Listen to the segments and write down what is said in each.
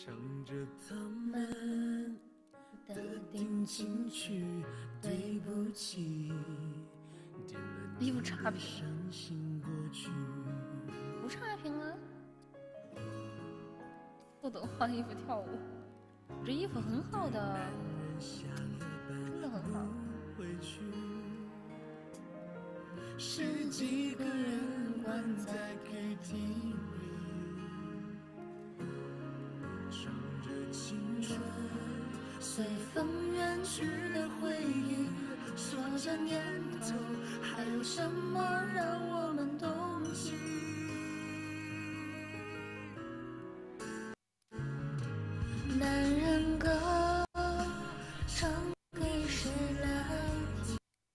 们的定情曲，对不起。 衣服差评，不差评啊！不得换衣服跳舞，我这衣服很好的，真的很好。 十几个人关在 KTV， 唱着青春随风远去的回忆，说着年头，还有什么让我们动情？男人歌唱给谁来听？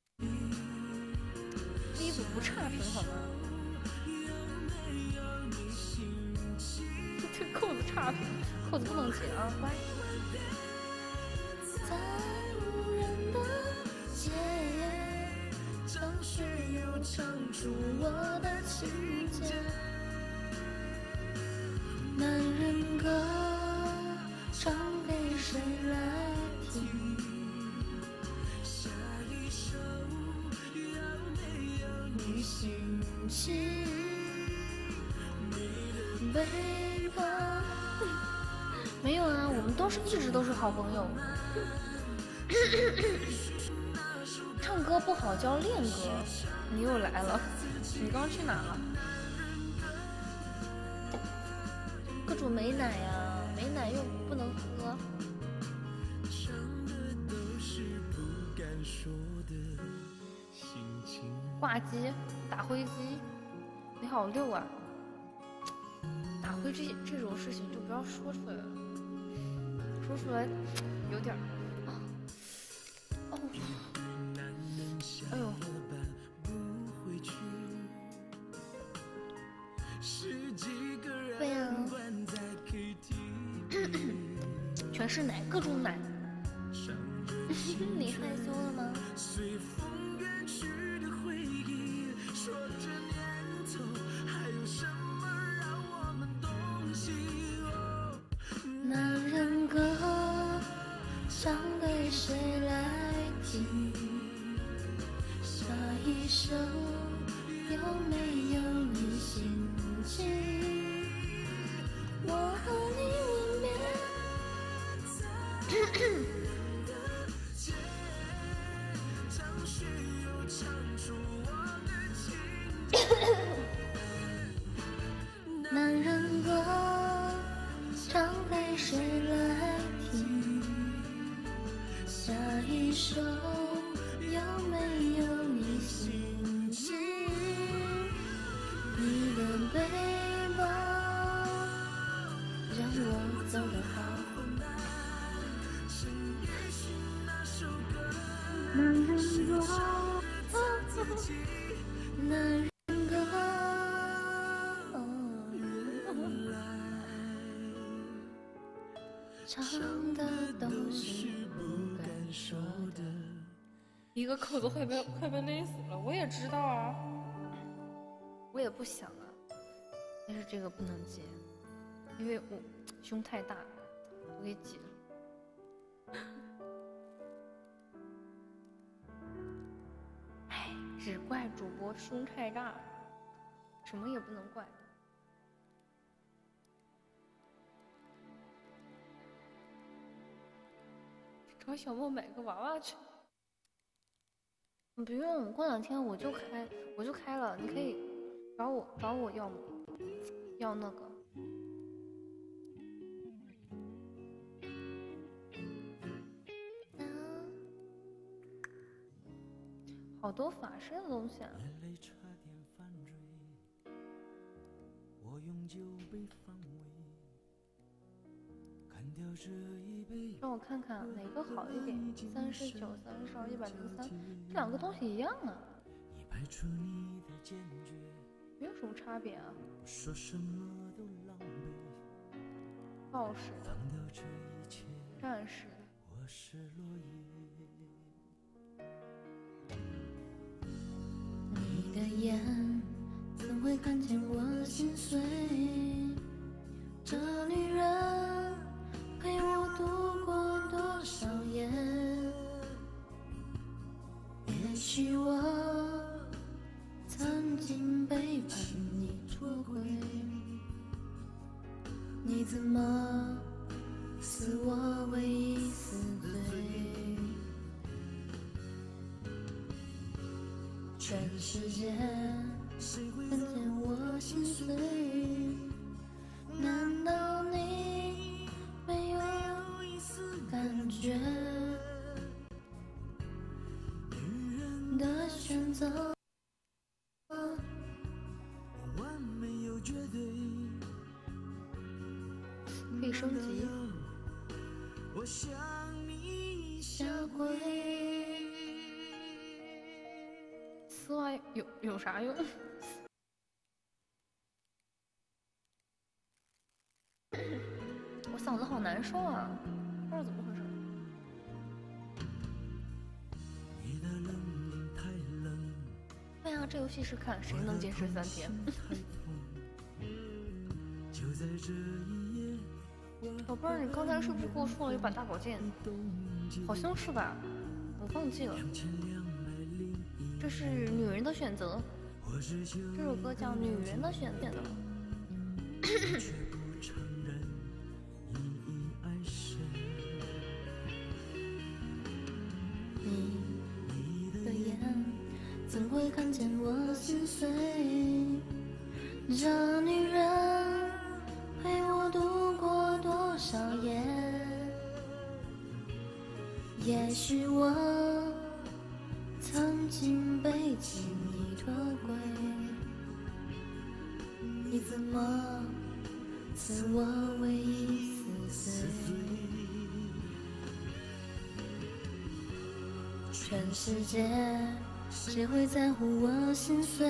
衣服不差评好吗？这扣子差评，扣子不能解啊，乖。 在无人的街，张学友唱出我的情节。男人歌唱给谁来听？下一首有没有你心情？你的背叛没有啊，我们一直都是好朋友。唱歌不好教练歌，你又来了，你刚去哪了？各种美奶呀，美奶又不能喝。挂机，打灰机，你好溜啊！打灰这种事情就不要说出来了，说出来有点哦，哎呦， 对呀， 全是奶，各种奶。 你害羞了吗？男人歌唱给谁来听？下一首有没有你心情？我和你吻别。男人歌唱给谁来听？下一首有没有你心情？你的背包让我走得好。男人歌，男人歌，唱的都是不敢说的。 一个扣子快被勒死了，我也知道啊，我也不想啊，但是这个不能接，因为我胸太大，我给挤了。哎，只怪主播胸太大，什么也不能怪。找小莫买个娃娃去。不用，过2天我就开了，你可以找我要那个。好多法师的东西啊！让我看看哪个好一点，39、32、103，这2个东西一样啊，没有什么差别啊。暴食的，战士的。 你的眼怎会看见我心碎？这女人怎么赐我唯一死罪？全世界谁会看见我心碎？难道你没有一丝感觉？女人的选择完美又绝对， 可以升级。 我向你下跪。 丝袜有啥用？我嗓子好难受啊，不知道怎么回事。对啊，这游戏是看谁能坚持3天。宝贝儿，你刚才是不是给我送了一把大宝剑？好像是吧，我忘记了。这是女人的选择，这首歌叫《女人的选择》。 你的眼怎会看见我心碎？这女人陪我度过多少夜？也许我曾经被轻易脱轨，你怎么赐我唯一死罪？全世界谁会在乎我心碎？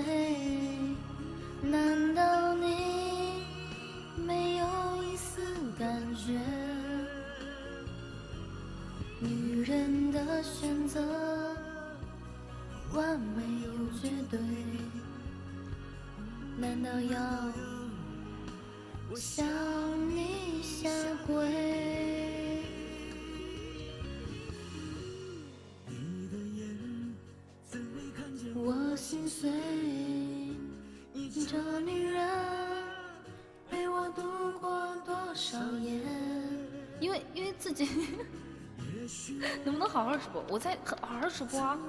难道你没有一丝感觉？女人的选择完美又绝对，难道要我向你下跪？我心碎，这女人陪我度过多少夜？ 因为自己能不能好好直播？我在好好直播啊！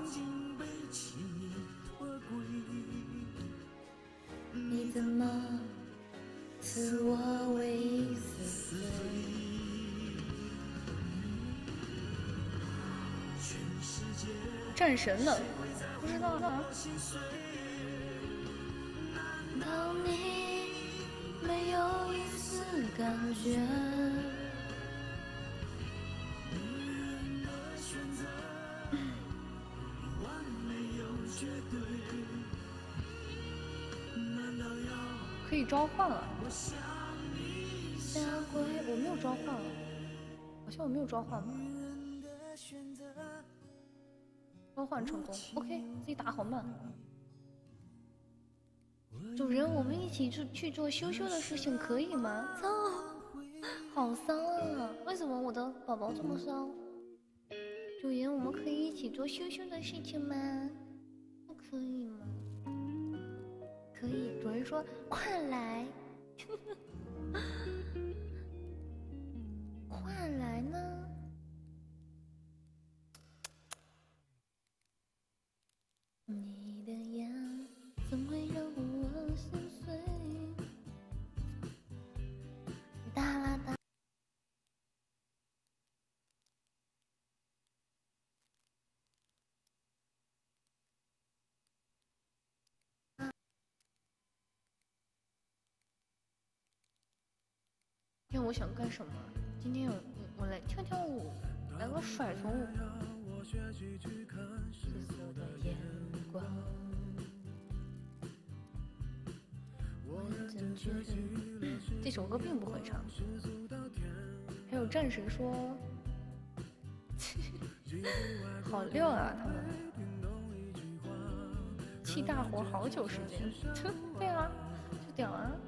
你怎么赐我唯一死罪？ 战神了，不知道啊。 当你没有一丝感觉， 可以召唤了。 下跪。 我没有召唤了，好像我没有召唤吧？召唤成功 ，OK， 自己打好慢。主人，我们一起去做羞羞的事情，可以吗？操，好骚啊！为什么我的宝宝这么骚？主人，我们可以一起做羞羞的事情吗？不可以吗？可以。主人说：“快来，快来呢！” 你的眼怎会让我心碎？哒啦哒。 今天我想干什么？今天我来跳跳舞，来个甩头舞。 世俗的眼光， 这首歌并不会唱。还有战神说，好溜啊，他们气大活好久时间。对啊，就屌啊。